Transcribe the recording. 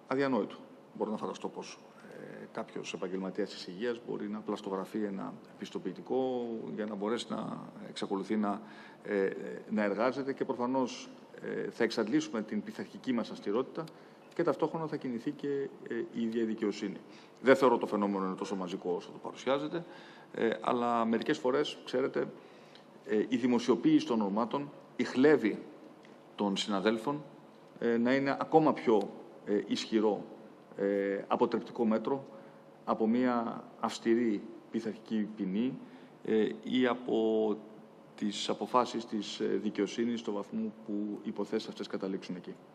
αδιανόητο. Μπορώ να φανταστώ πως κάποιος επαγγελματίας της υγείας μπορεί να πλαστογραφεί ένα πιστοποιητικό για να μπορέσει να εξακολουθεί να εργάζεται και προφανώς θα εξαντλήσουμε την πειθαρχική μας αυστηρότητα και ταυτόχρονα θα κινηθεί και η ίδια η δικαιοσύνη. Δεν θεωρώ το φαινόμενο είναι τόσο μαζικό όσο το παρουσιάζεται, αλλά μερικές φορές, ξέρετε, η δημοσιοποίηση των ονομάτων, η χλέβη των συναδέλφων να είναι ακόμα πιο ισχυρό αποτρεπτικό μέτρο από μια αυστηρή πειθαρχική ποινή ή από τις αποφάσεις της δικαιοσύνης στο βαθμό που οι υποθέσεις αυτές καταλήξουν εκεί.